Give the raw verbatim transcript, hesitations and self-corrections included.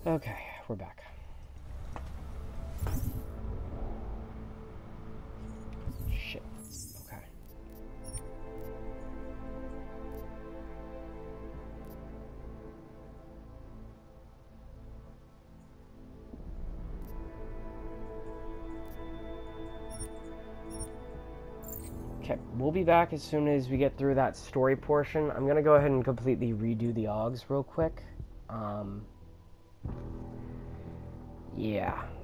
Okay, we're back. Shit. Okay. Okay, we'll be back as soon as we get through that story portion. I'm gonna go ahead and completely redo the O Gs real quick. Um, yeah.